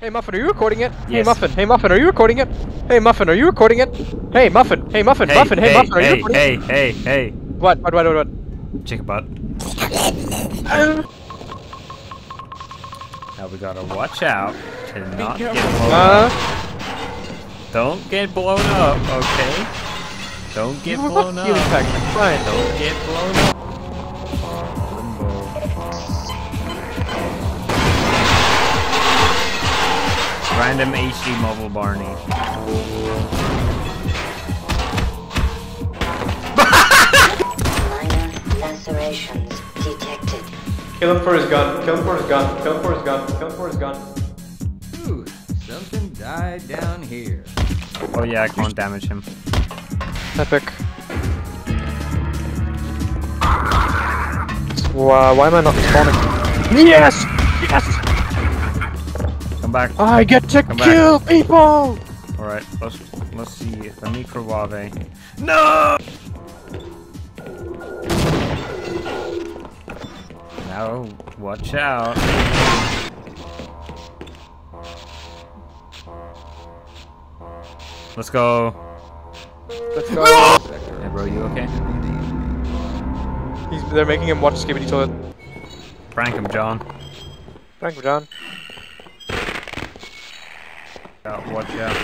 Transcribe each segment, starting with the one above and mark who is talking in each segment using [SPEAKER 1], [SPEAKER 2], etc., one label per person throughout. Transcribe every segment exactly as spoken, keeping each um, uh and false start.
[SPEAKER 1] Hey Muffin, are you recording it?
[SPEAKER 2] Yes.
[SPEAKER 1] Hey Muffin, hey Muffin, are you recording it? Hey Muffin, are you recording it? Hey Muffin, hey Muffin,
[SPEAKER 2] Hey,
[SPEAKER 1] Muffin, hey,
[SPEAKER 2] hey,
[SPEAKER 1] Muffin, are you
[SPEAKER 2] hey,
[SPEAKER 1] recording
[SPEAKER 2] hey,
[SPEAKER 1] it?
[SPEAKER 2] hey, hey, hey.
[SPEAKER 1] What, what, what, what, what?
[SPEAKER 2] Chicken butt. Now we gotta watch out to not get blown
[SPEAKER 1] Uh,
[SPEAKER 2] up. Don't get blown up, okay? Don't get
[SPEAKER 1] you
[SPEAKER 2] blown up.
[SPEAKER 1] Fine.
[SPEAKER 2] Don't get blown up. Limbo. Random H D mobile Barney.
[SPEAKER 3] Minor lacerations detected.
[SPEAKER 1] Kill him for his gun, kill him for his gun, kill him for his gun, kill him for his gun.
[SPEAKER 4] Ooh, something died down here.
[SPEAKER 2] Oh yeah, I can't damage him.
[SPEAKER 1] Epic. Wow, why am I not spawning? Yes! Yes!
[SPEAKER 2] Come back.
[SPEAKER 1] I get to
[SPEAKER 2] Come
[SPEAKER 1] kill people!
[SPEAKER 2] Alright, let's let's see if the microwave. No! Now watch out. Let's go.
[SPEAKER 1] Let's go.
[SPEAKER 2] Hey bro, you okay?
[SPEAKER 1] He's, they're making him watch Skibidi Toilet.
[SPEAKER 2] Prank him, John.
[SPEAKER 1] Thank you, John.
[SPEAKER 2] Yeah, watch out.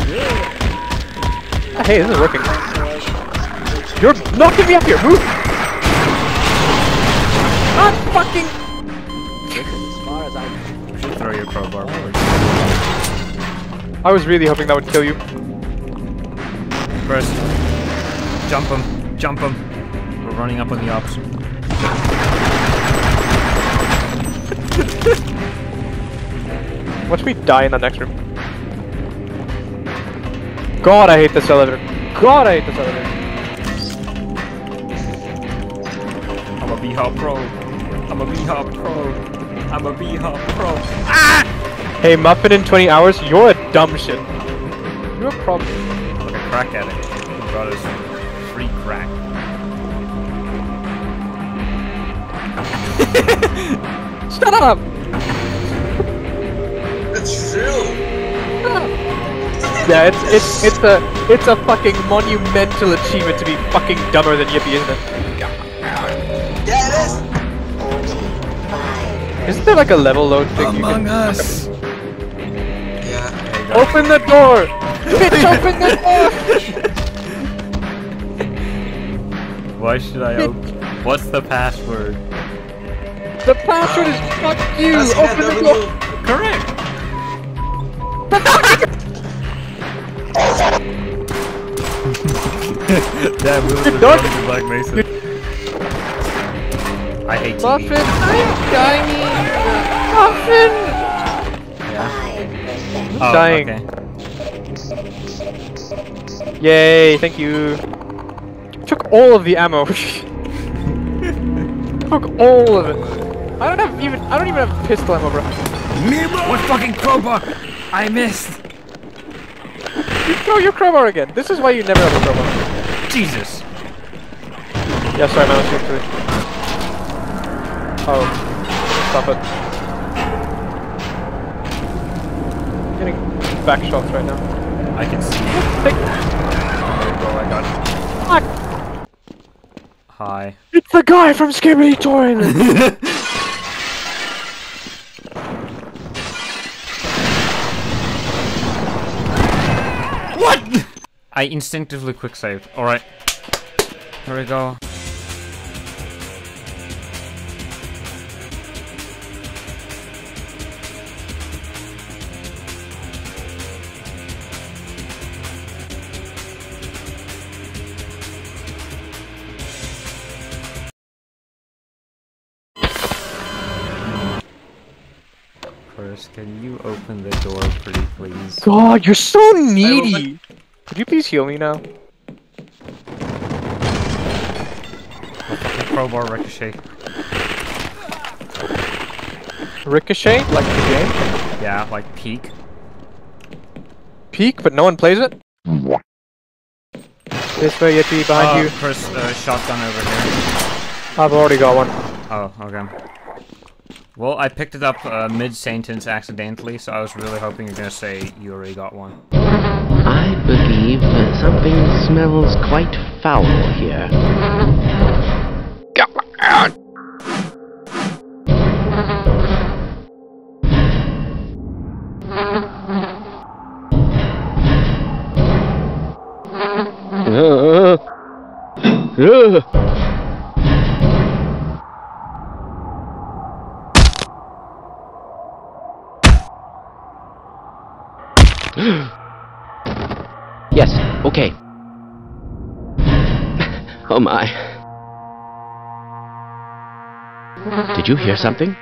[SPEAKER 1] Hey, this is working. You're knocking me up here, move! Not fucking...
[SPEAKER 4] As far as I
[SPEAKER 2] You should throw your crowbar forward.
[SPEAKER 1] I was really hoping that would kill you.
[SPEAKER 2] First, jump him, jump him. We're running up on the ops.
[SPEAKER 1] Watch me die in the next room. God, I hate this elevator. God, I hate this elevator.
[SPEAKER 2] I'm a B-Hop Pro. I'm a B-Hop Pro. I'm a B-Hop Pro. Ah!
[SPEAKER 1] Hey, Muffin in twenty hours, you're a dumb shit. You're a problem.
[SPEAKER 2] Like a crack addict who brought us free crack.
[SPEAKER 1] Shut up!
[SPEAKER 5] That's true.
[SPEAKER 1] Yeah, it's it's it's a it's a fucking monumental achievement to be fucking dumber than Yippee, isn't it?
[SPEAKER 5] Yeah, it is.
[SPEAKER 1] Isn't there like a level load thing
[SPEAKER 2] Among
[SPEAKER 1] you can
[SPEAKER 2] Us.
[SPEAKER 5] Yeah.
[SPEAKER 1] open the door? Bitch, open the door!
[SPEAKER 2] Why should I open? What's the password?
[SPEAKER 1] The password is fuck you!
[SPEAKER 5] That's
[SPEAKER 1] Open the
[SPEAKER 5] W.
[SPEAKER 1] door!
[SPEAKER 2] Correct. Damn, we
[SPEAKER 1] Good dog.
[SPEAKER 2] the Black Mesa. I hate T V.
[SPEAKER 1] Muffin, I'm dying! Muffin!
[SPEAKER 2] Yeah.
[SPEAKER 1] I'm
[SPEAKER 2] Oh,
[SPEAKER 1] dying.
[SPEAKER 2] okay.
[SPEAKER 1] Yay, thank you. Took all of the ammo. Took all of it. I don't have even I don't even have pistol ammo, bro.
[SPEAKER 2] What fucking crowbar? I missed.
[SPEAKER 1] You throw your crowbar again. This is why you never have a crowbar.
[SPEAKER 2] Jesus.
[SPEAKER 1] Yeah, sorry, man, I was shooting through. Oh. Stop it. I'm getting back shots right now.
[SPEAKER 2] I can see.
[SPEAKER 1] Take
[SPEAKER 2] There you go. I got it.
[SPEAKER 1] Fuck!
[SPEAKER 2] Hi.
[SPEAKER 1] It's the guy from Skibidi Toilet!
[SPEAKER 2] What? I instinctively quick saved. Alright. Here we go. Chris, can you open the door pretty please?
[SPEAKER 1] God, you're so needy! Could you please heal me now?
[SPEAKER 2] Crowbar ricochet.
[SPEAKER 1] Ricochet? Like the game?
[SPEAKER 2] Yeah, like peek.
[SPEAKER 1] Peak, but no one plays it? This way, Yippee, behind
[SPEAKER 2] Oh,
[SPEAKER 1] you.
[SPEAKER 2] Chris, uh, shotgun over here.
[SPEAKER 1] I've already got one.
[SPEAKER 2] Oh, okay. Well, I picked it up uh, mid-sentence accidentally, so I was really hoping you're gonna say you already got one.
[SPEAKER 6] I believe uh, something smells quite foul here. Uh, uh. Yes, okay. Oh my. Did you hear something?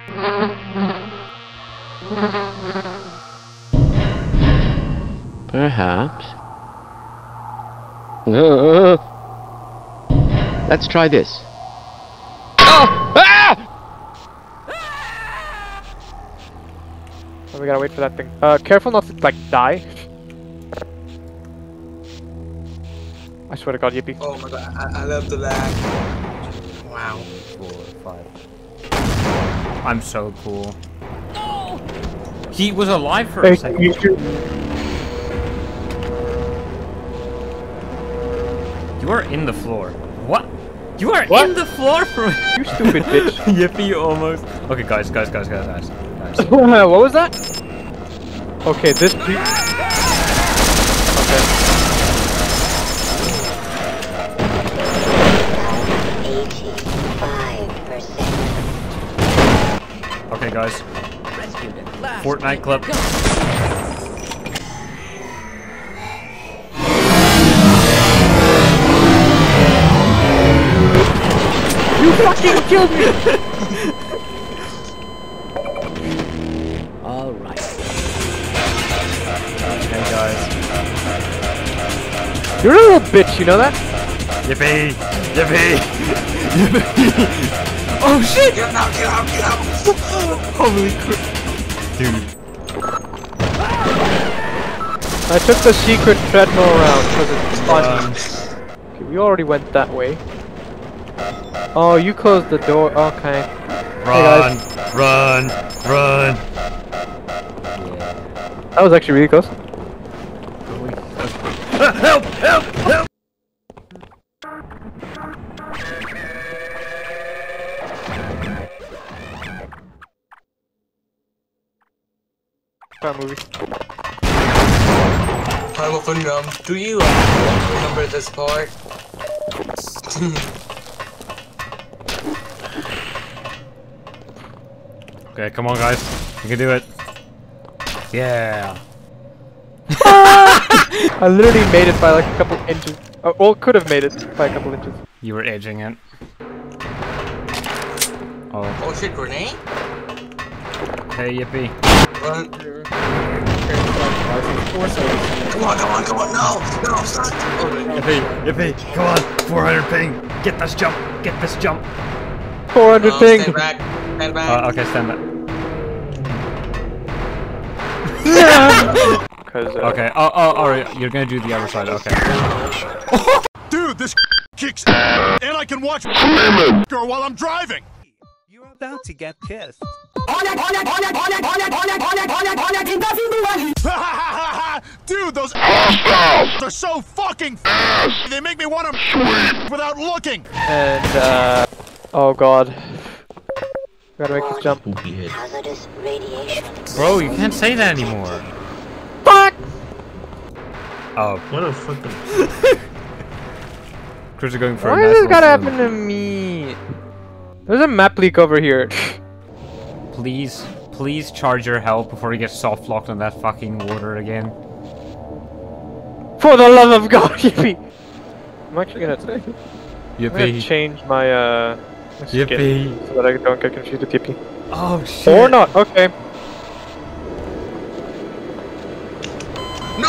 [SPEAKER 6] Perhaps. Uh, let's try this. Oh! Ah!
[SPEAKER 1] Oh, we gotta wait for that thing. Uh, careful not to, like, die. I swear to God, Yippee.
[SPEAKER 5] Oh my god, I, I love the lag. Wow.
[SPEAKER 2] Four, five. I'm so cool. No! He was alive for
[SPEAKER 1] Hey,
[SPEAKER 2] a second.
[SPEAKER 1] you should...
[SPEAKER 2] You are in the floor. What? You are
[SPEAKER 1] What?
[SPEAKER 2] in the floor for
[SPEAKER 1] You stupid bitch.
[SPEAKER 2] Yippee, almost. Okay, guys, guys, guys, guys, guys, guys.
[SPEAKER 1] What was that? Okay, this pe- Okay.
[SPEAKER 3] eighty-five percent.
[SPEAKER 2] Okay, guys. Fortnite clip.
[SPEAKER 1] You fucking killed me!
[SPEAKER 6] Alright.
[SPEAKER 2] Okay, guys.
[SPEAKER 1] You're a little bitch, you know that?
[SPEAKER 2] Yippee! Yippee! Yippee! Oh shit!
[SPEAKER 5] Get out, get out, get out!
[SPEAKER 2] Holy crap! Dude.
[SPEAKER 1] I took the secret treadmill around because it's fun. Okay, we already went that way. Oh, you closed the door. Okay.
[SPEAKER 2] Run! Run! Run!
[SPEAKER 1] That was actually really close.
[SPEAKER 2] Help! Help! Help!
[SPEAKER 1] Fun movie.
[SPEAKER 5] Horrible Phenomenon. Do you uh, remember this part?
[SPEAKER 2] Okay, come on, guys. You can do it. Yeah.
[SPEAKER 1] I literally made it by like a couple inches. Oh, well, could have made it by a couple inches.
[SPEAKER 2] You were edging it. Oh.
[SPEAKER 5] Oh shit, grenade?
[SPEAKER 2] Hey, Yippee.
[SPEAKER 5] Run. Come on, come on, come on, no! No, son! Oh,
[SPEAKER 2] Yippee! Yippee! Come on! four hundred ping! Get this jump! Get this jump!
[SPEAKER 1] four hundred
[SPEAKER 5] no,
[SPEAKER 1] ping!
[SPEAKER 5] stand back. Stand back.
[SPEAKER 2] Uh, okay, stand back.
[SPEAKER 1] Cause, uh,
[SPEAKER 2] Okay, oh, oh, alright, you're gonna do the other side, okay.
[SPEAKER 7] Dude, this kicks and I can watch girl while I'm driving.
[SPEAKER 8] You're about to get pissed.
[SPEAKER 7] Dude, those are so fucking they make me want to without looking.
[SPEAKER 1] and, uh... oh god. Gotta make this jump.
[SPEAKER 3] Hazardous radiation.
[SPEAKER 2] Bro, you can't say that anymore.
[SPEAKER 1] Fuck!
[SPEAKER 2] Oh.
[SPEAKER 5] What the fuck?
[SPEAKER 2] Chris are going for
[SPEAKER 1] Why
[SPEAKER 2] a
[SPEAKER 1] does
[SPEAKER 2] nice
[SPEAKER 1] this gotta
[SPEAKER 2] little
[SPEAKER 1] happen to me? There's a map leak over here.
[SPEAKER 2] swim. Please, please charge your health before you get soft locked on that fucking water again.
[SPEAKER 1] For the love of God, Yippee! I'm actually gonna, I'm gonna
[SPEAKER 2] Yippee.
[SPEAKER 1] change my, uh... my skin
[SPEAKER 2] Yippee.
[SPEAKER 1] so that I don't get confused with Yippee.
[SPEAKER 2] Oh shit.
[SPEAKER 1] Or not, okay.
[SPEAKER 5] No!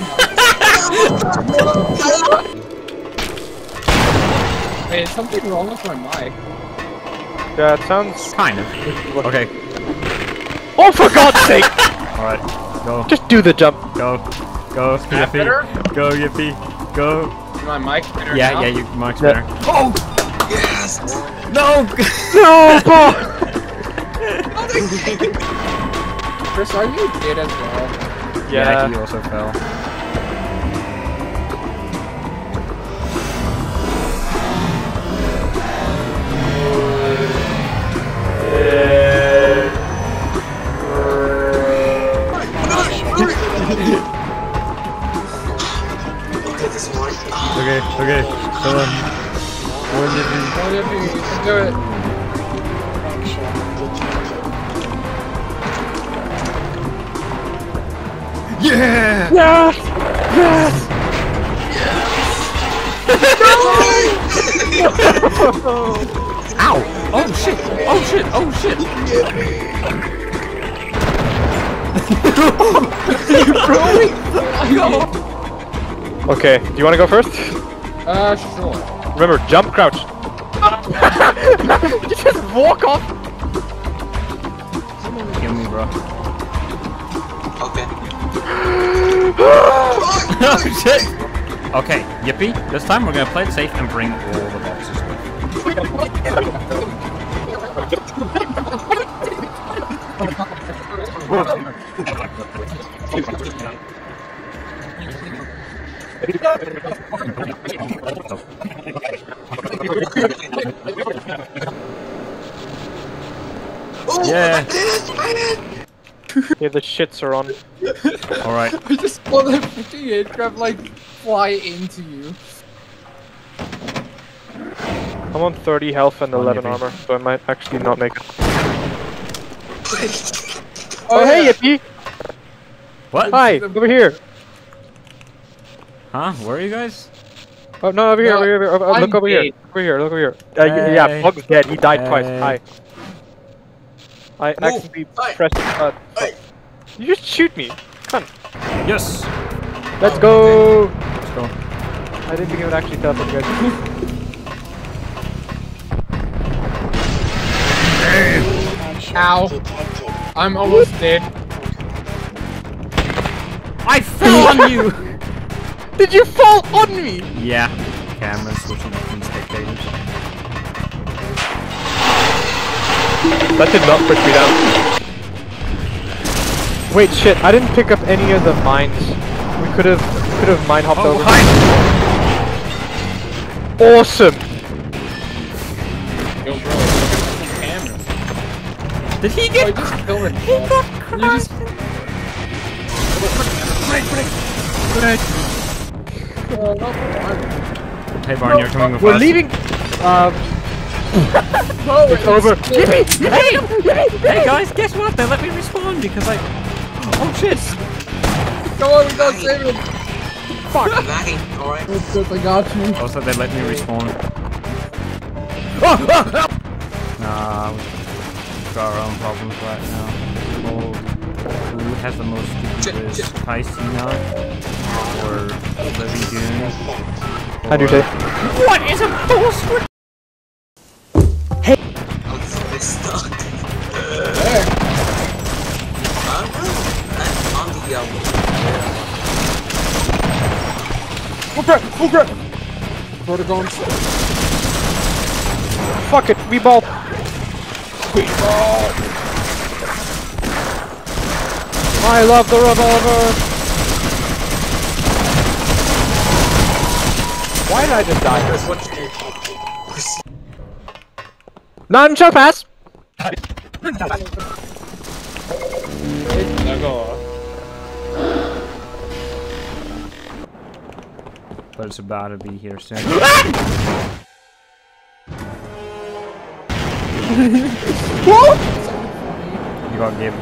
[SPEAKER 9] Wait, is something wrong with my mic?
[SPEAKER 1] Yeah, it sounds...
[SPEAKER 2] Kind of. Okay.
[SPEAKER 1] Oh, for God's sake!
[SPEAKER 2] Alright. Go.
[SPEAKER 1] Just do the jump.
[SPEAKER 2] Go. Go.
[SPEAKER 9] that better?
[SPEAKER 2] Yippee. Go, Yippee. Go.
[SPEAKER 9] Is my mic better
[SPEAKER 2] Yeah,
[SPEAKER 9] now?
[SPEAKER 2] yeah, you much
[SPEAKER 1] Yeah.
[SPEAKER 2] better. Oh!
[SPEAKER 5] Yes!
[SPEAKER 2] No!
[SPEAKER 1] No, Paul!
[SPEAKER 9] Chris, are you dead as well?
[SPEAKER 2] Yeah,
[SPEAKER 1] Yeah.
[SPEAKER 2] he also fell.
[SPEAKER 5] Okay, this one.
[SPEAKER 2] Okay, okay, come on. One
[SPEAKER 9] Oh, yeah, you can do it.
[SPEAKER 2] Yeah!
[SPEAKER 1] Yes! Yes!
[SPEAKER 2] Ow! Oh shit! Oh shit! Oh shit!
[SPEAKER 1] Okay, do you want to go first?
[SPEAKER 9] Uh, sure.
[SPEAKER 1] Remember, jump, crouch. You just walk off.
[SPEAKER 2] Kill me, bro.
[SPEAKER 5] Okay.
[SPEAKER 2] Oh shit! Okay, yippee. This time we're gonna play it safe and bring all the boxes with.
[SPEAKER 5] Oh,
[SPEAKER 2] Yeah.
[SPEAKER 5] I did it! I did it!
[SPEAKER 1] Yeah, the shits are on.
[SPEAKER 2] Alright.
[SPEAKER 9] I just saw that freaking aircraft like fly into you.
[SPEAKER 1] I'm on thirty health and
[SPEAKER 2] Oh,
[SPEAKER 1] eleven
[SPEAKER 2] Yippee.
[SPEAKER 1] armor, so I might actually not make it.
[SPEAKER 9] Oh,
[SPEAKER 1] Oh, hey,
[SPEAKER 9] yeah.
[SPEAKER 1] Yippee!
[SPEAKER 2] What?
[SPEAKER 1] Hi, over here.
[SPEAKER 2] Huh? Where are you guys?
[SPEAKER 1] Oh, no, over here,
[SPEAKER 9] No,
[SPEAKER 1] over here, over here. Oh,
[SPEAKER 9] I'm
[SPEAKER 1] look over here.
[SPEAKER 9] dead.
[SPEAKER 1] Over here, look over here. Uh, y-
[SPEAKER 2] Hey.
[SPEAKER 1] Yeah, Bug's dead. He died twice.
[SPEAKER 2] Hey.
[SPEAKER 1] Hi. I
[SPEAKER 5] Move.
[SPEAKER 1] accidentally
[SPEAKER 5] Hey.
[SPEAKER 1] pressed uh,
[SPEAKER 5] Hey.
[SPEAKER 1] You just shoot me. Come on.
[SPEAKER 2] Yes!
[SPEAKER 1] Let's go!
[SPEAKER 2] Let's go.
[SPEAKER 1] I didn't think it would actually teleport you guys.
[SPEAKER 9] Ow.
[SPEAKER 3] Detected.
[SPEAKER 9] I'm almost dead.
[SPEAKER 2] I fell on you!
[SPEAKER 1] Did you fall on me?
[SPEAKER 2] Yeah. Cameras switching between spectators.
[SPEAKER 1] That did not push me down. Wait, shit! I didn't pick up any of the mines. We could have, could have mine hopped
[SPEAKER 2] Oh,
[SPEAKER 1] over.
[SPEAKER 2] hi!
[SPEAKER 1] Awesome!
[SPEAKER 9] Yo, bro, look at the camera.
[SPEAKER 2] Did he
[SPEAKER 9] Oh,
[SPEAKER 2] get
[SPEAKER 9] you just killed it.
[SPEAKER 2] He got
[SPEAKER 9] You just. Uh, not one.
[SPEAKER 2] Hey Barn, you're coming with
[SPEAKER 1] We're
[SPEAKER 2] us.
[SPEAKER 1] leaving. Um,
[SPEAKER 9] No,
[SPEAKER 1] it's over.
[SPEAKER 2] Hey! Hey guys, guess what? They let me respawn because I... Oh shit!
[SPEAKER 9] Come on, we gotta save him.
[SPEAKER 5] I'm lagging, alright?
[SPEAKER 9] Oh, shit, I got you.
[SPEAKER 2] Also, they let me respawn. Nah, we've got our own problems right now. Oh, who has the most stupidest Piscina? Or Livy Dune?
[SPEAKER 1] How do you say?
[SPEAKER 2] What is a bullshit?
[SPEAKER 5] I'm so stuck.
[SPEAKER 9] There.
[SPEAKER 5] I'm on the um,
[SPEAKER 1] Full grip! Full grip!
[SPEAKER 9] Protagons.
[SPEAKER 1] Fuck it! We ball.
[SPEAKER 9] We ball.
[SPEAKER 1] I love the revolver. Why did I just die?
[SPEAKER 5] Chris, what you do?
[SPEAKER 1] None shall pass.
[SPEAKER 2] But it's about to be here soon. You got Gib.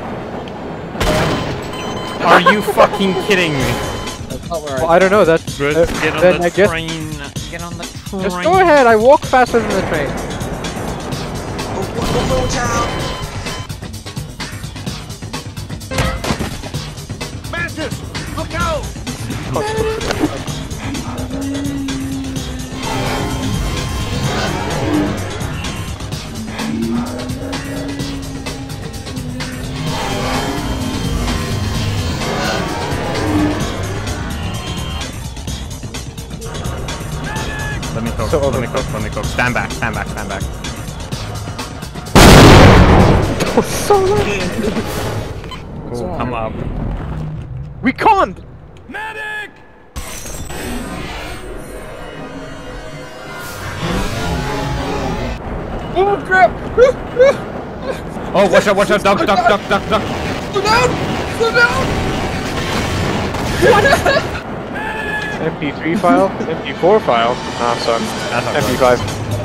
[SPEAKER 2] Are you fucking kidding me?
[SPEAKER 9] That's not where
[SPEAKER 1] Well,
[SPEAKER 9] I.
[SPEAKER 1] I don't know. That's
[SPEAKER 2] Good.
[SPEAKER 1] uh,
[SPEAKER 2] Get on
[SPEAKER 1] then
[SPEAKER 2] the
[SPEAKER 1] I guess
[SPEAKER 2] train. Get on the train.
[SPEAKER 1] just go ahead. I walk faster than the train.
[SPEAKER 5] Oh, one more town.
[SPEAKER 7] Mantis, look out!
[SPEAKER 2] Let me cook.
[SPEAKER 1] So
[SPEAKER 2] let me
[SPEAKER 1] overcooked.
[SPEAKER 2] cook. Let me cook. Stand back. Stand back. Stand back.
[SPEAKER 1] was so loud.
[SPEAKER 2] Oh, come up.
[SPEAKER 1] We can't!
[SPEAKER 7] Medic!
[SPEAKER 9] Oh crap!
[SPEAKER 2] Oh, watch out, watch out, duck, duck, duck, duck, duck.
[SPEAKER 9] Slow down! Slow down!
[SPEAKER 1] M P three file? M P four file? Ah, sorry.
[SPEAKER 2] That's not
[SPEAKER 1] M P
[SPEAKER 2] good.
[SPEAKER 1] five.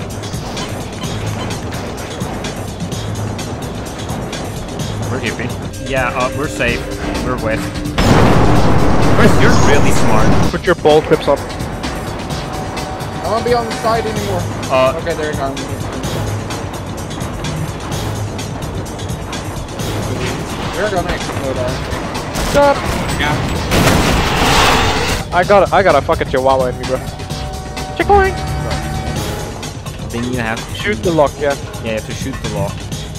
[SPEAKER 2] We're hippie. Yeah, uh, we're safe. We're west. Chris, you're really smart.
[SPEAKER 1] Put your ball clips up.
[SPEAKER 9] I won't be on the side anymore.
[SPEAKER 2] Uh,
[SPEAKER 9] Okay, there you go. We're gonna explode all.
[SPEAKER 1] Stop!
[SPEAKER 9] Yeah.
[SPEAKER 1] I got a, I got a fucking chihuahua in me, bro. Chick-oing!
[SPEAKER 2] then you have to
[SPEAKER 1] Shoot the lock, yeah.
[SPEAKER 2] Yeah, you have to shoot the lock.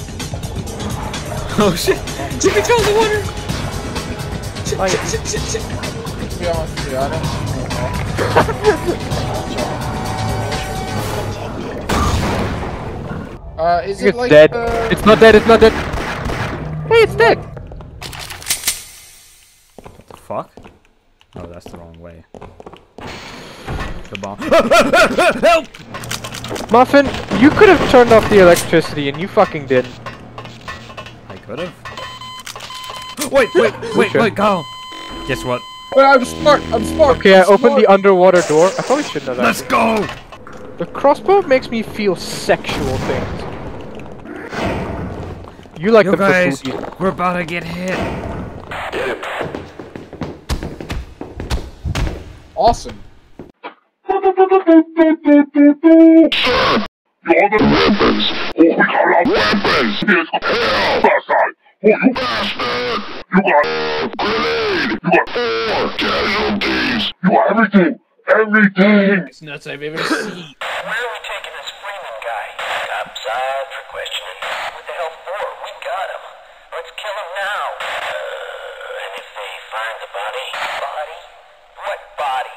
[SPEAKER 2] Oh shit! Jimmy fell in the water! Shit,
[SPEAKER 1] Oh,
[SPEAKER 2] shit,
[SPEAKER 1] yeah.
[SPEAKER 2] shit, shit, shit.
[SPEAKER 9] To be honest with you, I don't know. Uh, is it
[SPEAKER 1] It's
[SPEAKER 9] like,
[SPEAKER 1] dead.
[SPEAKER 9] uh...
[SPEAKER 1] It's not dead, it's not dead. Hey, it's dead!
[SPEAKER 2] What the fuck? Oh, that's the wrong way. The bomb. Help!
[SPEAKER 1] Muffin, you could have turned off the electricity and you fucking didn't.
[SPEAKER 2] I could have. Wait, wait, wait,
[SPEAKER 1] Sure.
[SPEAKER 2] wait, go! Guess what?
[SPEAKER 9] Well, I'm smart, I'm smart.
[SPEAKER 1] Okay, I
[SPEAKER 9] I'm
[SPEAKER 1] opened
[SPEAKER 9] smart.
[SPEAKER 1] the underwater door. I probably shouldn't have
[SPEAKER 2] Let's
[SPEAKER 1] that.
[SPEAKER 2] go!
[SPEAKER 1] The crossbow makes me feel sexual things. You like
[SPEAKER 2] Yo
[SPEAKER 1] the
[SPEAKER 2] guys,
[SPEAKER 1] booty.
[SPEAKER 2] we're about to get hit.
[SPEAKER 9] Awesome.
[SPEAKER 7] You're the weapons! Oh, we got our weapons! Here's hell! Bastard! Oh, you bastard! You got grenade! You got four casualties! You got everything! Everything!
[SPEAKER 9] It's nuts I've ever seen.
[SPEAKER 3] Where are we taking this Freeman guy? Topside for questioning. What the hell for? We got him. Let's kill him now. Uh, and if they find the body? Body? What body?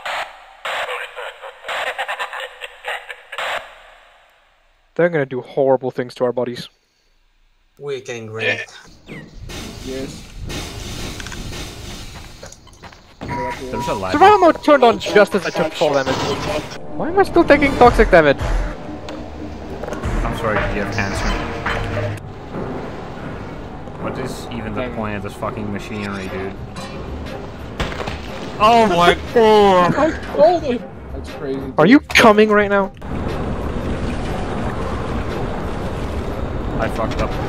[SPEAKER 1] They're gonna do horrible things to our bodies.
[SPEAKER 5] We're getting raped.
[SPEAKER 9] Yes.
[SPEAKER 2] There's a lag.
[SPEAKER 1] Survival mode turned on just as I took fall damage. Why am I still taking toxic damage?
[SPEAKER 2] I'm sorry, did you have cancer? What is even the point of this fucking machinery, dude? Oh my god!
[SPEAKER 9] I told him! That's crazy.
[SPEAKER 1] Are you coming right now?
[SPEAKER 2] I fucked up.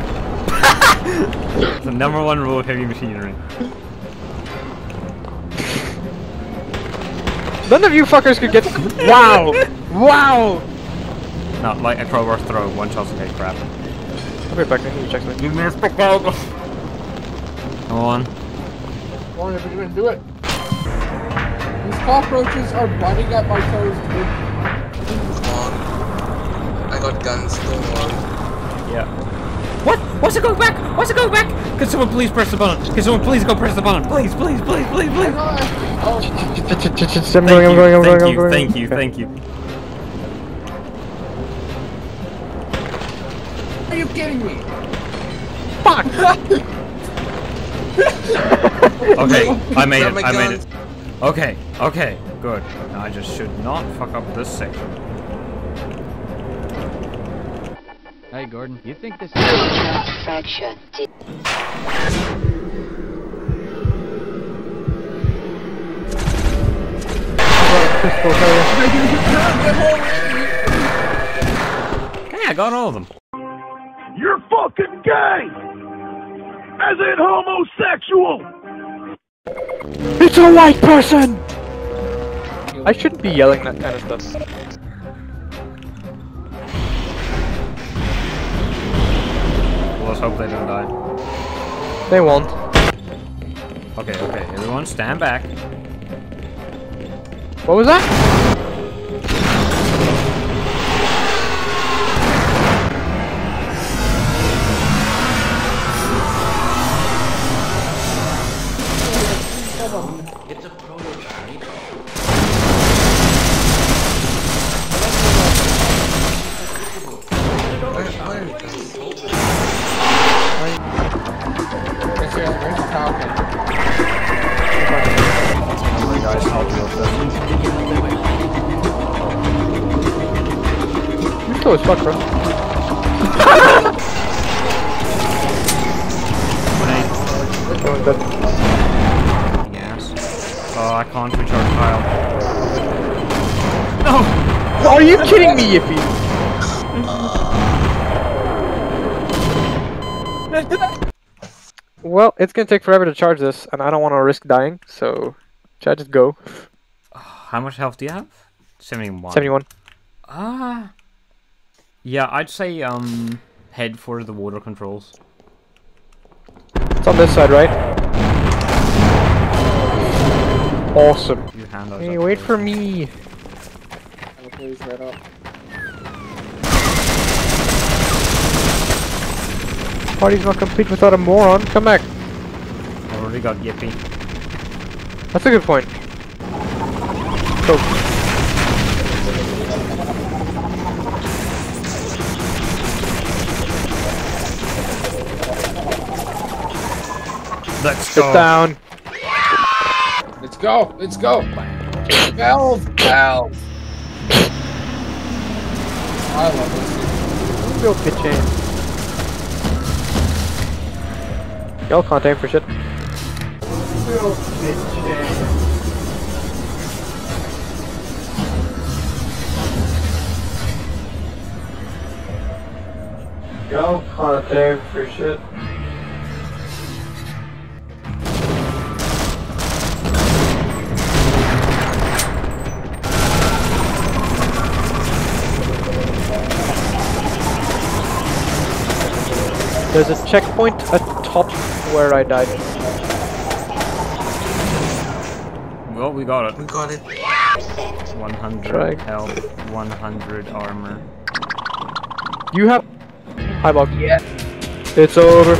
[SPEAKER 2] The number one rule of heavy machinery.
[SPEAKER 1] None of you fuckers could get. Wow! Wow!
[SPEAKER 2] Not like a crowbar throw, one shot's okay, crap.
[SPEAKER 1] I'll be back. I need to check something.
[SPEAKER 2] You missed the ball! Go on.
[SPEAKER 9] Come on, if you're gonna do it. These cockroaches are biting at my toes, dude.
[SPEAKER 5] Come on. I got guns, don't worry.
[SPEAKER 2] Yeah. What? What's it going back? What's it going back? Can someone please press the button? Can someone please go press the button? Please, please, please, please, please.
[SPEAKER 9] Oh,
[SPEAKER 1] I'm going, I'm going, I'm going, I'm going.
[SPEAKER 2] Thank you, thank you, thank you.
[SPEAKER 9] are you kidding me?
[SPEAKER 1] Fuck!
[SPEAKER 2] Okay, I made
[SPEAKER 5] Grab
[SPEAKER 2] it,
[SPEAKER 5] my
[SPEAKER 2] I made
[SPEAKER 5] gun.
[SPEAKER 2] it. Okay, okay, good. Now I just should not fuck up this section.
[SPEAKER 4] Hey, Gordon, you think this
[SPEAKER 3] Fracture.
[SPEAKER 2] Okay, I got all of them.
[SPEAKER 7] You're fucking gay! As in homosexual!
[SPEAKER 1] It's a white person! I shouldn't be yelling that kind of stuff.
[SPEAKER 2] Well, let's hope they don't die.
[SPEAKER 1] They won't.
[SPEAKER 2] Okay, okay, everyone stand back.
[SPEAKER 1] What was that?
[SPEAKER 3] It's a prototype.
[SPEAKER 5] Where, where is this?
[SPEAKER 1] slow as fuck, bro. Oh, dead.
[SPEAKER 2] Yes. Oh, I can't recharge Kyle. No!
[SPEAKER 1] Are you kidding me, Yippee? Well, it's gonna take forever to charge this, and I don't want to risk dying, so should I just go?
[SPEAKER 2] How much health do you have? seventy-one.
[SPEAKER 1] seventy-one.
[SPEAKER 2] Ah. Yeah, I'd say um head for the water controls.
[SPEAKER 1] It's on this side, right? Awesome.
[SPEAKER 2] You hand those
[SPEAKER 1] Hey,
[SPEAKER 2] up
[SPEAKER 1] wait
[SPEAKER 2] first.
[SPEAKER 1] for me.
[SPEAKER 9] I'll please right up.
[SPEAKER 1] Party's not complete without a moron. Come back.
[SPEAKER 2] I already got Yippee.
[SPEAKER 1] That's a good point. Go.
[SPEAKER 2] Let's
[SPEAKER 1] Sit
[SPEAKER 2] go.
[SPEAKER 1] down.
[SPEAKER 9] Let's go. Let's go. Valve. Valve. I love this.
[SPEAKER 1] Go pitch aim. Y'all can't aim for shit. Y'all can't aim for shit. There's a checkpoint atop where I died.
[SPEAKER 2] Well, we got it.
[SPEAKER 5] We got it.
[SPEAKER 2] one hundred
[SPEAKER 1] Try.
[SPEAKER 2] health, one hundred armor.
[SPEAKER 1] You have... Hi, Bob. Yeah. It's over.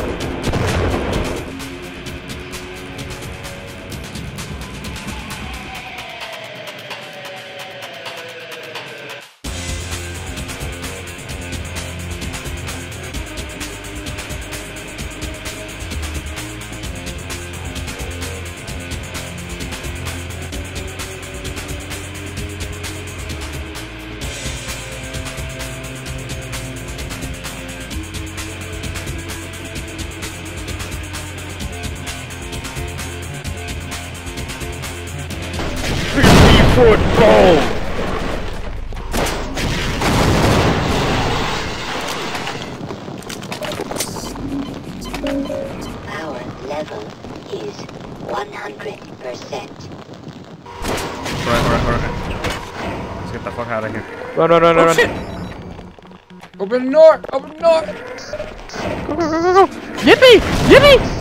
[SPEAKER 1] Football!
[SPEAKER 10] Power level is one hundred percent.
[SPEAKER 2] Alright, alright, alright. Let's get the fuck out of here.
[SPEAKER 1] Run, run, run,
[SPEAKER 2] Oh,
[SPEAKER 1] run,
[SPEAKER 2] shit!
[SPEAKER 1] run.
[SPEAKER 9] Open the door. Open the door.
[SPEAKER 1] Go, go, go, go, go! Yippee! Yippee!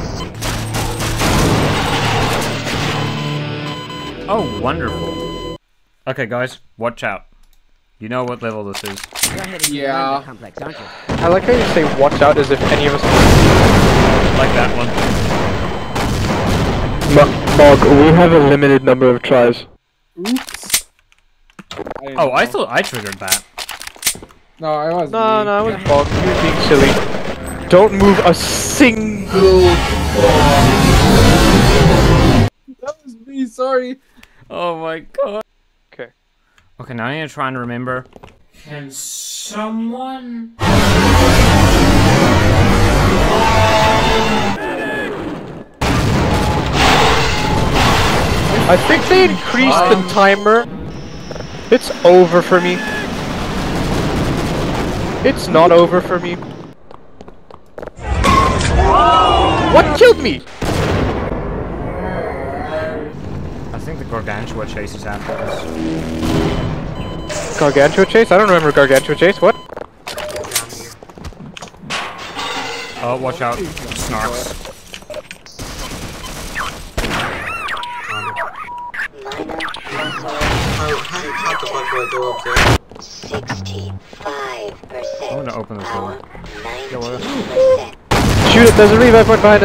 [SPEAKER 2] Oh, wonderful. Okay, guys, watch out. You know what level this is.
[SPEAKER 9] Yeah.
[SPEAKER 10] Complex, aren't you?
[SPEAKER 1] I like how you say watch out as if any of us...
[SPEAKER 2] Like that one.
[SPEAKER 1] Mog, we have a limited number of tries.
[SPEAKER 9] Oops. I
[SPEAKER 2] Oh, I thought I triggered that.
[SPEAKER 9] No, I wasn't.
[SPEAKER 1] No,
[SPEAKER 9] me.
[SPEAKER 1] no, it was Bog. You were being silly. Don't move a single...
[SPEAKER 9] That was me. Sorry.
[SPEAKER 2] Oh my god.
[SPEAKER 1] Okay.
[SPEAKER 2] Okay, now I need to try and remember. Can someone...
[SPEAKER 1] I think they increased the timer. It's over for me. It's not over for me. What killed me?
[SPEAKER 2] I think the Gargantua chase is after us.
[SPEAKER 1] Gargantua chase? I don't remember Gargantua chase. What?
[SPEAKER 2] Oh, watch out. Snarks.
[SPEAKER 5] How, how, how the fuck do I go up there?
[SPEAKER 10] sixty-five percent.
[SPEAKER 2] I'm gonna open this door.
[SPEAKER 10] ninety
[SPEAKER 2] what?
[SPEAKER 10] percent.
[SPEAKER 1] Shoot it, there's a revive point behind it.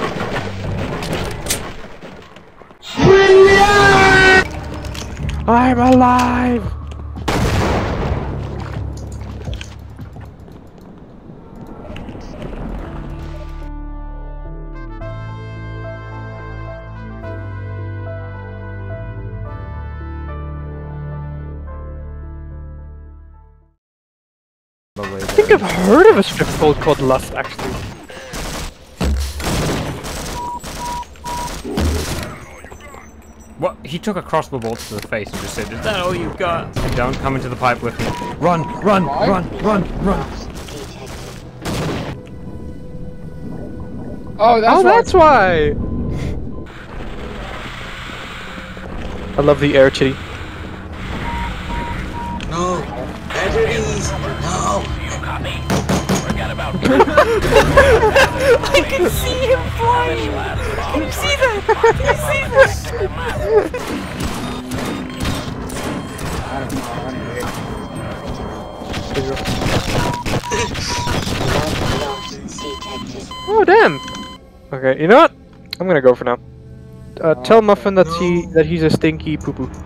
[SPEAKER 1] I'm alive!
[SPEAKER 2] the way
[SPEAKER 1] I think I've heard of a strip club called Lust, actually.
[SPEAKER 2] What? He took a crossbow bolt to the face and just said, "Is that all you got?" Don't come into the pipe with me. Run, run,
[SPEAKER 9] Why?
[SPEAKER 2] run, run, run.
[SPEAKER 9] Oh, that's
[SPEAKER 1] Oh, that's why! I love the air chitty.
[SPEAKER 5] No. Batteries. No.
[SPEAKER 3] You got me. Forget about me.
[SPEAKER 11] I can see him flying! Can you see that? Can you see that?
[SPEAKER 1] Oh, damn! Okay, you know what? I'm gonna go for now. Uh, tell Muffin that he that he's a stinky poo poo.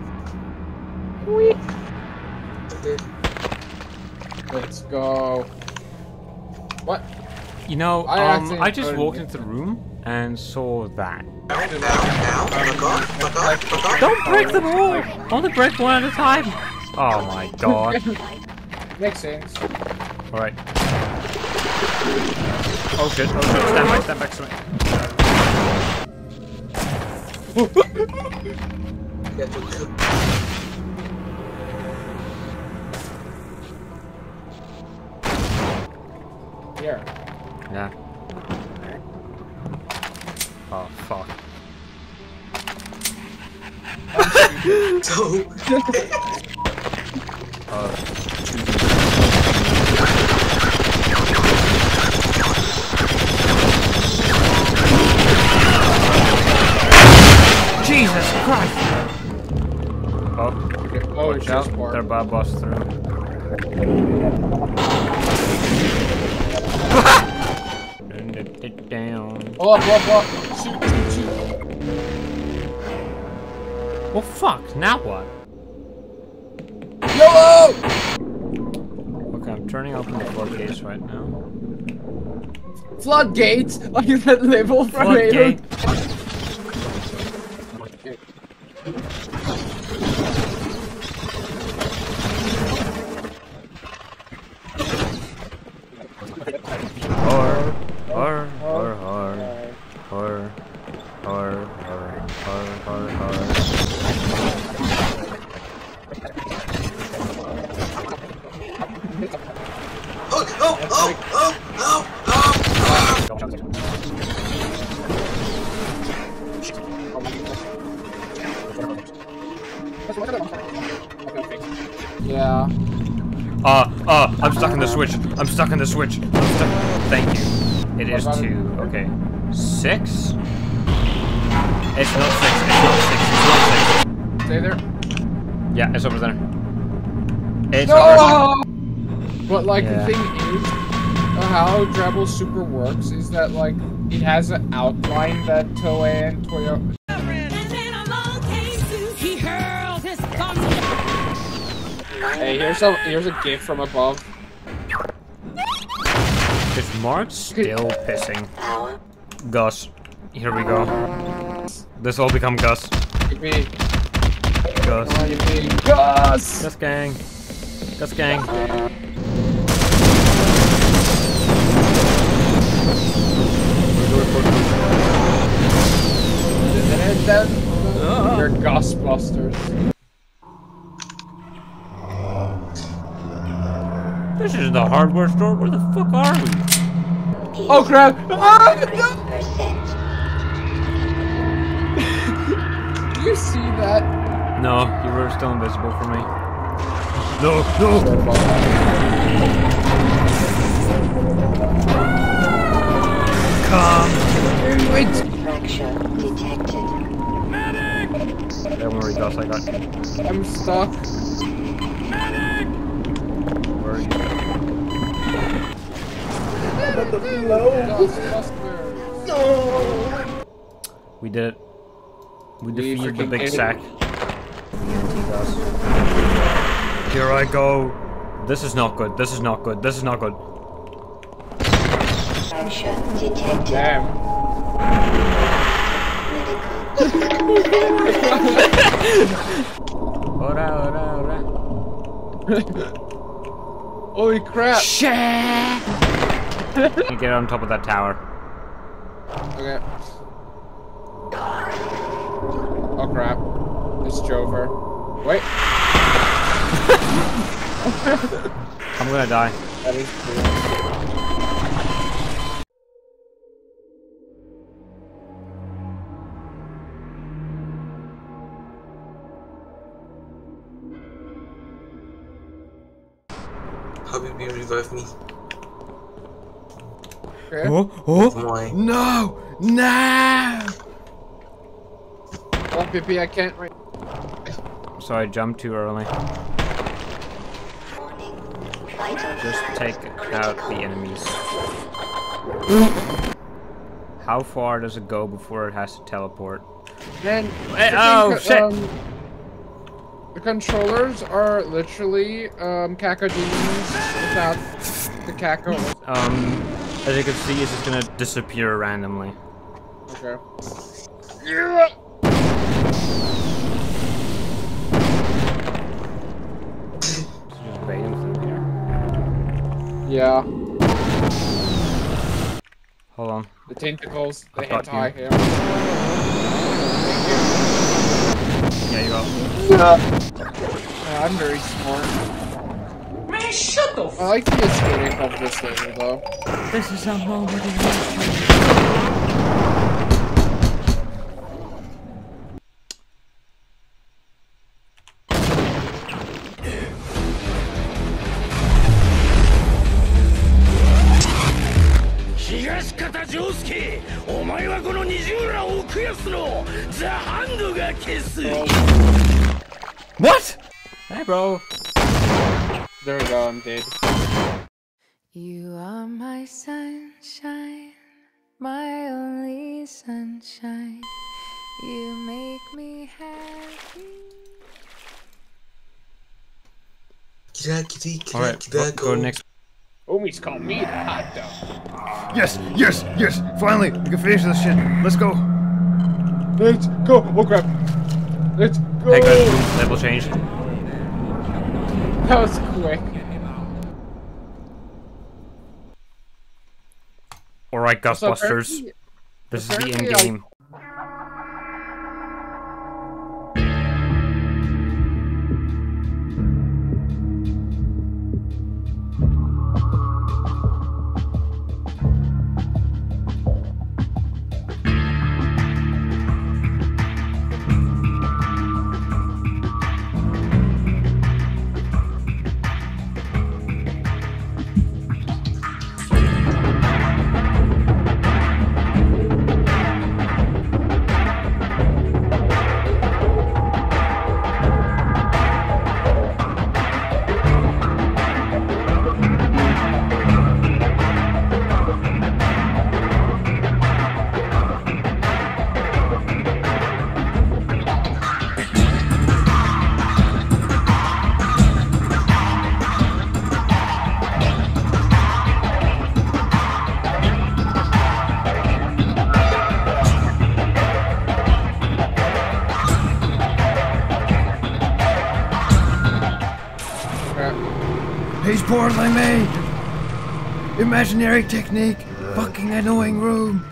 [SPEAKER 9] Let's go. What?
[SPEAKER 2] You know,
[SPEAKER 9] I
[SPEAKER 2] um,
[SPEAKER 9] actually
[SPEAKER 2] I just
[SPEAKER 9] heard
[SPEAKER 2] walked
[SPEAKER 9] it.
[SPEAKER 2] into the room and saw that.
[SPEAKER 5] Down, down, down. Look up, look up, look up.
[SPEAKER 2] Don't break them all! Only break one at a time! Oh my god.
[SPEAKER 9] Makes sense.
[SPEAKER 2] Alright. Oh shit, oh shit, stand back, stand back, stand back.
[SPEAKER 5] Get to kill.
[SPEAKER 9] Here.
[SPEAKER 2] Yeah. Oh fuck.
[SPEAKER 5] So.
[SPEAKER 2] Uh, Jesus Christ! Oh,
[SPEAKER 9] Oh,
[SPEAKER 2] watch
[SPEAKER 9] it's
[SPEAKER 2] out.
[SPEAKER 9] just part.
[SPEAKER 2] They're about to bust through. Turn it down.
[SPEAKER 9] Oh, up, up, up. Shoot, shoot, shoot.
[SPEAKER 2] Well, fuck. Now what?
[SPEAKER 9] YOLO!
[SPEAKER 2] Okay, I'm turning open the floodgates right now.
[SPEAKER 9] Floodgates? Like that level from Halo.
[SPEAKER 2] Floodgate. Or, or, or, or, or, or, or, or, or, or.
[SPEAKER 5] Oh, oh, oh, oh, oh, oh,
[SPEAKER 9] Yeah.
[SPEAKER 2] Uh, uh, I'm stuck in the switch. I'm stuck in the switch. I'm stuck. Thank you. It is two. Okay. Six? It's not six. It's not six. It's not six.
[SPEAKER 9] Stay there.
[SPEAKER 2] Yeah, it's over there. It's
[SPEAKER 9] No!
[SPEAKER 2] over
[SPEAKER 9] But like
[SPEAKER 2] Yeah.
[SPEAKER 9] the thing is, uh, how Drabble Super works is that like it has an outline that Toei and Toyo. Hey, here's a here's a gift from above.
[SPEAKER 2] Is Mark still pissing? Gus. Here we go. This will become Gus.
[SPEAKER 9] Yippee.
[SPEAKER 2] Gus.
[SPEAKER 9] Oh, yippee. Gus!
[SPEAKER 2] Gus gang. Gus gang.
[SPEAKER 9] You're Ghostbusters.
[SPEAKER 2] This is the hardware store. Where the fuck are we?
[SPEAKER 9] Oh crap! Ah, no. Do you see that?
[SPEAKER 2] No, you were still invisible for me. No, no! Come!
[SPEAKER 9] Wait!
[SPEAKER 10] Fracture detected.
[SPEAKER 2] Don't worry, Gus, I got you.
[SPEAKER 9] I'm stuck.
[SPEAKER 2] Where are you?
[SPEAKER 9] Ghostbusters. No!
[SPEAKER 2] We did it. We
[SPEAKER 9] We
[SPEAKER 2] defeated the
[SPEAKER 9] freaking
[SPEAKER 2] big
[SPEAKER 9] did it.
[SPEAKER 2] sack. Here I go. This is not good. This is not good. This is not good.
[SPEAKER 10] Fracture detected.
[SPEAKER 9] Damn.
[SPEAKER 2] Ora, ora, ora.
[SPEAKER 9] Holy crap!
[SPEAKER 2] Shit! You get on top of that tower.
[SPEAKER 9] Okay. Oh crap. It's Jover. Wait.
[SPEAKER 2] I'm gonna die.
[SPEAKER 9] That is cool.
[SPEAKER 5] Habibi, revive me.
[SPEAKER 9] Okay.
[SPEAKER 2] Oh, oh,
[SPEAKER 5] Why?
[SPEAKER 2] no, no!
[SPEAKER 9] Oh, Pippi, I can't right.
[SPEAKER 2] So I jumped too early. Just take out the enemies. How far does it go before it has to teleport?
[SPEAKER 9] Man,
[SPEAKER 2] Hey, oh, shit!
[SPEAKER 9] Um, the controllers are literally um, cacodemons without the caco.
[SPEAKER 2] Um, as you can see, it's just gonna disappear randomly.
[SPEAKER 9] Okay. Yeah.
[SPEAKER 2] Just bait him through here.
[SPEAKER 9] Yeah.
[SPEAKER 2] Hold on.
[SPEAKER 9] The tentacles, the
[SPEAKER 2] I've got
[SPEAKER 9] hentai
[SPEAKER 2] you.
[SPEAKER 9] hair.
[SPEAKER 2] Yeah, you are.
[SPEAKER 9] Yeah, I'm very smart. Man, shut the f- I like the aesthetic of this thing, though.
[SPEAKER 11] This is a moment in history.
[SPEAKER 2] What? Hey, bro.
[SPEAKER 9] There we go, I'm dead.
[SPEAKER 12] You are my sunshine, my only sunshine. You make me happy.
[SPEAKER 2] Alright, go, go next.
[SPEAKER 9] Omi's called me the hot dog.
[SPEAKER 2] Yes, yes, yes! Finally, we can finish this shit. Let's go.
[SPEAKER 9] Let's go. Oh crap. Let's go.
[SPEAKER 2] Hey, good. Level change.
[SPEAKER 9] That was quick.
[SPEAKER 2] Alright,
[SPEAKER 9] So
[SPEAKER 2] Ghostbusters.
[SPEAKER 9] apparently-
[SPEAKER 2] This is the
[SPEAKER 9] apparently
[SPEAKER 2] end
[SPEAKER 9] I-
[SPEAKER 2] game. He's portaling me! Imaginary technique! Fucking annoying room!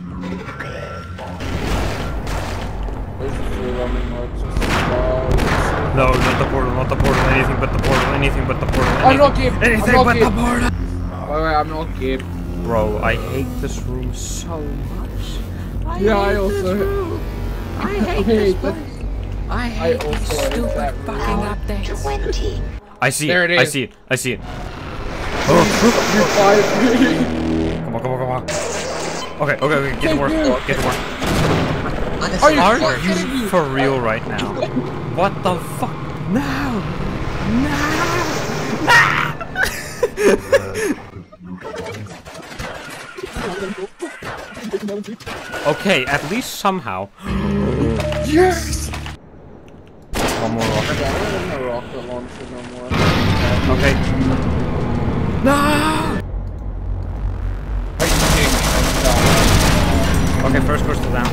[SPEAKER 2] No, not the portal, not the portal, anything but the portal, anything but the portal, anything,
[SPEAKER 9] I'm not Gabe.
[SPEAKER 2] anything
[SPEAKER 9] I'm not
[SPEAKER 2] but
[SPEAKER 9] Gabe.
[SPEAKER 2] the portal!
[SPEAKER 9] Wait, wait, I'm not Gabe.
[SPEAKER 2] Bro, I hate this room so much.
[SPEAKER 11] I
[SPEAKER 9] Yeah, I
[SPEAKER 11] hate
[SPEAKER 9] also-
[SPEAKER 11] this room. I hate
[SPEAKER 9] I
[SPEAKER 11] this
[SPEAKER 9] hate
[SPEAKER 11] place. I
[SPEAKER 9] I
[SPEAKER 11] hate
[SPEAKER 9] also
[SPEAKER 11] these
[SPEAKER 9] hate
[SPEAKER 11] stupid
[SPEAKER 9] that room.
[SPEAKER 11] fucking updates.
[SPEAKER 10] twenty.
[SPEAKER 2] I see
[SPEAKER 9] There
[SPEAKER 2] it,
[SPEAKER 9] it
[SPEAKER 2] I
[SPEAKER 9] is.
[SPEAKER 2] see it, I see it.
[SPEAKER 9] Revive me.
[SPEAKER 2] Come on, come on, come on. Okay, okay, okay, get to work, get to work.
[SPEAKER 9] Are you
[SPEAKER 2] Are
[SPEAKER 9] fucking
[SPEAKER 2] you
[SPEAKER 9] kidding me?
[SPEAKER 2] for real right now? What the fuck? No! No! Okay, at least somehow.
[SPEAKER 9] Yes!
[SPEAKER 2] One more rocket.
[SPEAKER 9] Okay, I don't have no rocket launcher no more.
[SPEAKER 2] Okay. No!
[SPEAKER 9] Are you kidding me? I'm
[SPEAKER 2] Okay, first crystal down.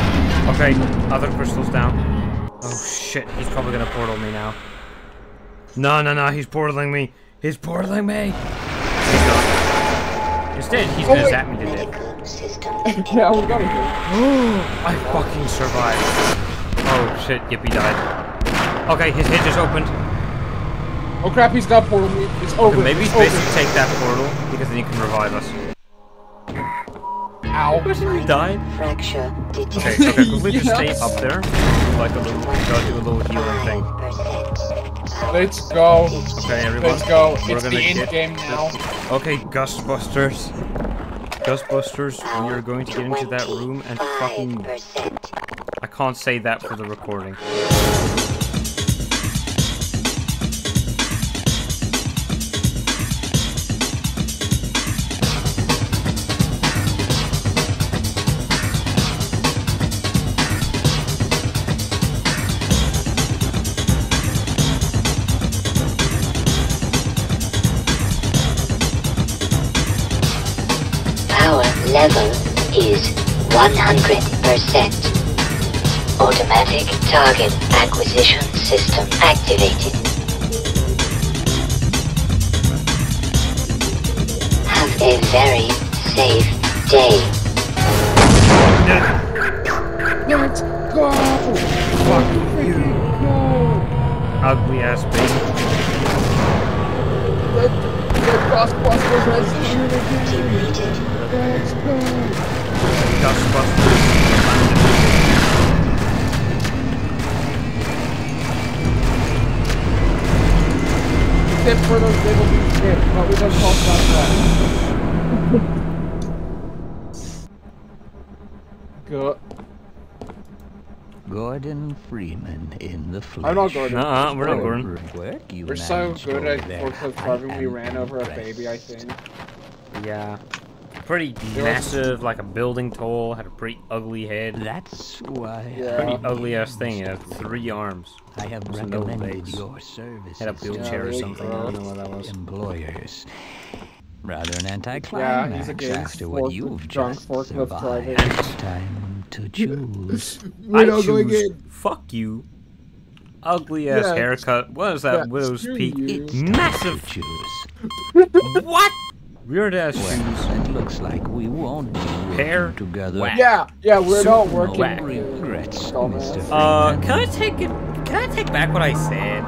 [SPEAKER 2] Okay, other crystals down. Oh shit, he's probably gonna portal me now. No, no, no, he's portaling me. He's portaling me. He's not. Instead, he's
[SPEAKER 9] Oh,
[SPEAKER 2] gonna
[SPEAKER 9] wait.
[SPEAKER 2] zap me to death.
[SPEAKER 9] Yeah, we got it.
[SPEAKER 2] I fucking survived. Oh shit, Yippee died. Okay, his head just opened.
[SPEAKER 9] Oh crap, he's got portal me. It's over.
[SPEAKER 2] Okay, maybe
[SPEAKER 9] it's
[SPEAKER 2] it's best
[SPEAKER 9] over.
[SPEAKER 2] to take that portal because then he can revive us.
[SPEAKER 9] Ow.
[SPEAKER 2] Question he died.
[SPEAKER 10] Fracture detected.
[SPEAKER 2] Okay, okay, could we just stay
[SPEAKER 9] Yes.
[SPEAKER 2] up there? Like a little, go do a little healing thing.
[SPEAKER 9] Let's go.
[SPEAKER 2] Okay, everyone.
[SPEAKER 9] Let's go.
[SPEAKER 2] We're
[SPEAKER 9] It's
[SPEAKER 2] gonna
[SPEAKER 9] the end
[SPEAKER 2] get-
[SPEAKER 9] game now.
[SPEAKER 2] Okay, Ghostbusters. Ghostbusters, we are going to get into that room and fucking... I can't say that for the recording.
[SPEAKER 10] Power level is one hundred percent. Automatic target acquisition system activated. Have a very safe day.
[SPEAKER 9] Let's go.
[SPEAKER 2] Fuck you.
[SPEAKER 9] Go.
[SPEAKER 2] Ugly ass baby.
[SPEAKER 9] The, the Ghostbusters has appeared again. Let's go.
[SPEAKER 2] Ghostbusters.
[SPEAKER 9] Except for those little beats here, but we don't talk about that. Good.
[SPEAKER 4] Gordon Freeman in the flesh.
[SPEAKER 9] I'm not Gordon.
[SPEAKER 2] Uh-uh, we're not Gordon.
[SPEAKER 4] Work, you
[SPEAKER 9] We're so
[SPEAKER 4] managed
[SPEAKER 9] good
[SPEAKER 4] over
[SPEAKER 9] at
[SPEAKER 4] there.
[SPEAKER 9] forklift
[SPEAKER 4] I
[SPEAKER 9] driving, we
[SPEAKER 4] am
[SPEAKER 9] ran over a
[SPEAKER 4] impressed.
[SPEAKER 9] baby, I think.
[SPEAKER 2] Yeah. Pretty
[SPEAKER 9] was-
[SPEAKER 2] massive, like a building tall, had a pretty ugly head.
[SPEAKER 4] That's why
[SPEAKER 9] Yeah.
[SPEAKER 2] Pretty
[SPEAKER 4] I
[SPEAKER 2] ugly ass thing, it had three arms.
[SPEAKER 4] I have
[SPEAKER 2] Some little
[SPEAKER 4] recommended
[SPEAKER 2] legs.
[SPEAKER 4] your services
[SPEAKER 2] Had a wheelchair or
[SPEAKER 9] really
[SPEAKER 2] something, I don't know what that was.
[SPEAKER 4] employers. Rather an
[SPEAKER 9] Yeah,
[SPEAKER 4] anticlimax
[SPEAKER 9] he's against
[SPEAKER 4] after what
[SPEAKER 9] fork-
[SPEAKER 4] you've
[SPEAKER 9] drunk
[SPEAKER 4] just
[SPEAKER 9] forklift
[SPEAKER 4] survived.
[SPEAKER 9] driving.
[SPEAKER 4] Time to choose.
[SPEAKER 9] We're
[SPEAKER 2] I
[SPEAKER 9] not going
[SPEAKER 2] choose,
[SPEAKER 9] in.
[SPEAKER 2] fuck you. Ugly ass
[SPEAKER 9] Yeah,
[SPEAKER 2] haircut. What is that?
[SPEAKER 9] yeah,
[SPEAKER 2] Widow's
[SPEAKER 9] screw
[SPEAKER 2] Peak.
[SPEAKER 9] you.
[SPEAKER 4] It's time
[SPEAKER 2] Massive.
[SPEAKER 4] to choose.
[SPEAKER 2] What? Weird ass
[SPEAKER 4] Well,
[SPEAKER 2] shoes.
[SPEAKER 4] it looks like we won't be working
[SPEAKER 2] Hair?
[SPEAKER 4] together.
[SPEAKER 2] Whack.
[SPEAKER 9] Yeah, yeah, we're
[SPEAKER 2] Super
[SPEAKER 9] not working.
[SPEAKER 2] whack.
[SPEAKER 4] Regrets,
[SPEAKER 9] Dumbass.
[SPEAKER 4] Mister Freeman.
[SPEAKER 2] Uh, can I take it? Can I take back what I said?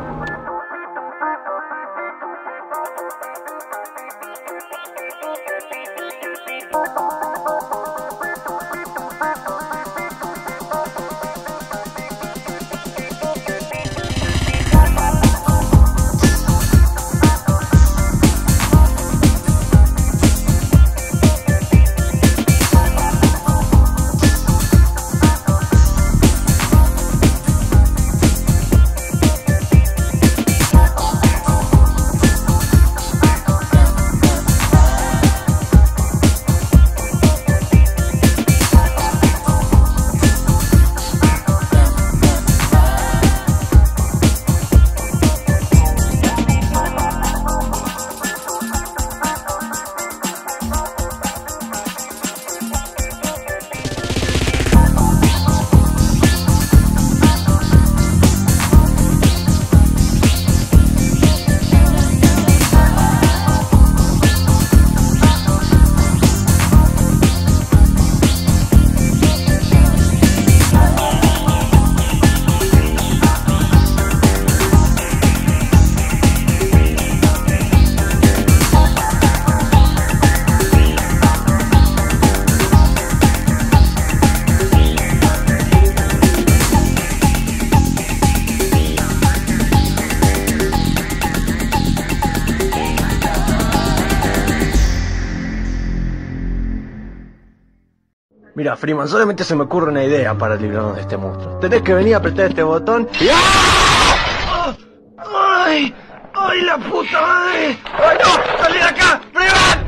[SPEAKER 13] Mira, Freeman, solamente se me ocurre una idea para librarnos de este monstruo. Tenés que venir a apretar este botón y... ¡Ah! ¡Ay! ¡Ay, la puta madre! ¡Ay, no! ¡Salí de acá! ¡Freeman!